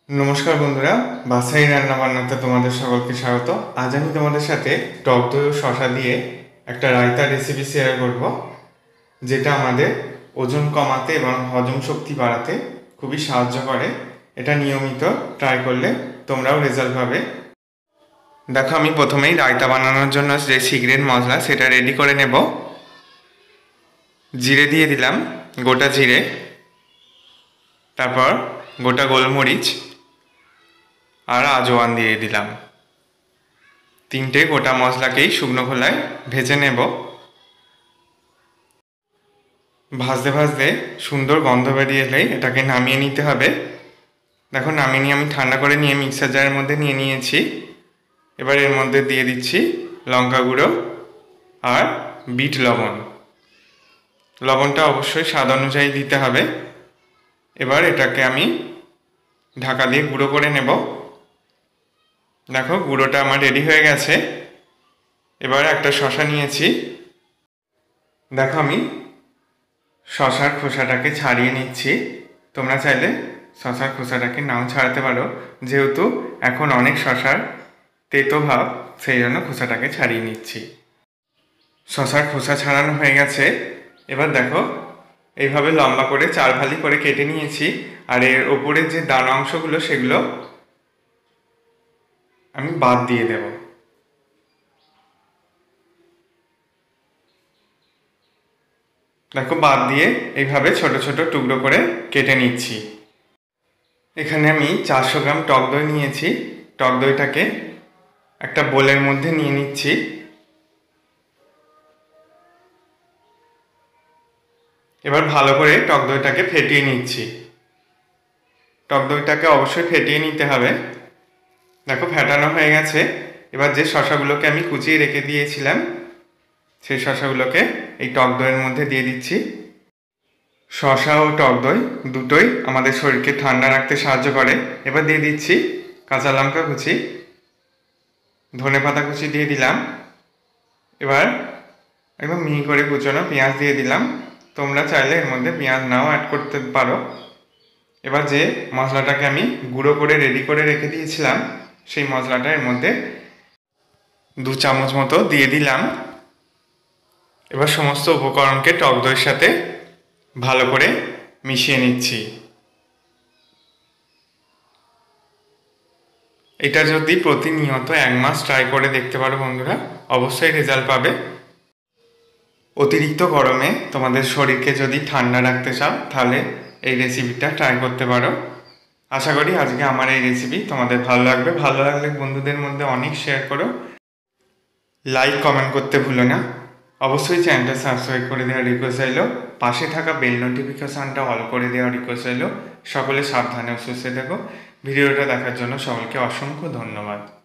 নমস্কার বন্ধুরা, বাসাই রান্না বান্নাতে তোমাদের সকলকে স্বাগত। আজ আমি তোমাদের সাথে টক দই ও শসা দিয়ে একটা রায়তা রেসিপি শেয়ার করব, যেটা আমাদের ওজন কমাতে এবং হজম শক্তি বাড়াতে খুবই সাহায্য করে। এটা নিয়মিত ট্রাই করলে তোমরাও রেজাল্ট পাবে। দেখো, আমি প্রথমেই রায়তা বানানোর জন্য যে সিক্রেট মশলা সেটা রেডি করে নেব। জিরে দিয়ে দিলাম, গোটা জিরে, তারপর গোটা গোলমরিচ আর আজওয়ান দিয়ে দিলাম। তিনটে গোটা মশলাকেই শুকনো খোলায় ভেজে নেব। ভাজতে ভাজতে সুন্দর গন্ধ বেরিয়ে এলেই এটাকে নামিয়ে নিতে হবে। দেখো, নামিয়ে নিয়ে আমি ঠান্ডা করে নিয়ে মিক্সার জারের মধ্যে নিয়ে নিয়েছি। এবার এর মধ্যে দিয়ে দিচ্ছি লঙ্কা গুঁড়ো আর বিট লবণ। লবণটা অবশ্যই স্বাদ অনুযায়ী দিতে হবে। এবার এটাকে আমি ঢাকা দিয়ে গুঁড়ো করে নেব। দেখো, গুঁড়োটা আমার রেডি হয়ে গেছে। এবার একটা শসা নিয়েছি। দেখো, আমি শসার খোসাটাকে ছাড়িয়ে নিচ্ছি। তোমরা চাইলে শসার খোসাটাকে নাও ছাড়াতে পারো, যেহেতু এখন অনেক শসার তেতো ভাব, সেই জন্য খোসাটাকে ছাড়িয়ে নিচ্ছি। শসার খোসা ছাড়ানো হয়ে গেছে। এবার দেখো, এইভাবে লম্বা করে 4 ফালি করে কেটে নিয়েছি। আর এর ওপরের যে দানা অংশগুলো সেগুলো আমি বাদ দিয়ে দেব। দেখো, বাদ দিয়ে এইভাবে ছোট ছোট টুকরো করে কেটে নিচ্ছি। এখানে আমি 400 গ্রাম টক দই নিয়েছি। টক দইটাকে একটা বোলের মধ্যে নিয়ে নিচ্ছি। এবার ভালো করে টক দইটাকে ফেটিয়ে নিচ্ছি। টক দইটাকে অবশ্যই ফেটিয়ে নিতে হবে। দেখো, ফেটানো হয়ে গেছে। এবার যে শসাগুলোকে আমি কুচিয়ে রেখে দিয়েছিলাম সেই শসাগুলোকে এই টক দইয়ের মধ্যে দিয়ে দিচ্ছি। শসা ও টক দই দুটোই আমাদের শরীরকে ঠান্ডা রাখতে সাহায্য করে। এবার দিয়ে দিচ্ছি কাঁচা লঙ্কা কুচি, ধনেপাতা কুচি দিয়ে দিলাম। এবার একদম মিহি করে কুচনো পেঁয়াজ দিয়ে দিলাম। তোমরা চাইলে এর মধ্যে পেঁয়াজ নাও অ্যাড করতে পারো। এবার যে মশলাটাকে আমি গুঁড়ো করে রেডি করে রেখে দিয়েছিলাম সেই মশলাটা এর মধ্যে 2 চামচ মতো দিয়ে দিলাম। এবার সমস্ত উপকরণকে টক দইয়ের সাথে ভালো করে মিশিয়ে নিচ্ছি। এটা যদি প্রতিনিয়ত 1 মাস ট্রাই করে দেখতে পারো বন্ধুরা, অবশ্যই রেজাল্ট পাবে। অতিরিক্ত গরমে তোমাদের শরীরকে যদি ঠান্ডা রাখতে চাও তাহলে এই রেসিপিটা ট্রাই করতে পারো। আশা করি আজকে আমার এই রেসিপি তোমাদের ভালো লাগবে। ভালো লাগলে বন্ধুদের মধ্যে অনেক শেয়ার করো, লাইক কমেন্ট করতে ভুলো না। অবশ্যই চ্যানেলটা সাবস্ক্রাইব করে দেওয়ার রিকোয়েস্ট রইল। পাশে থাকা বেল নোটিফিকেশানটা অল করে দেওয়ার রিকোয়েস্ট রইল। সকলে সাবধানে ও সুস্থ থেকো। ভিডিওটা দেখার জন্য সকলকে অসংখ্য ধন্যবাদ।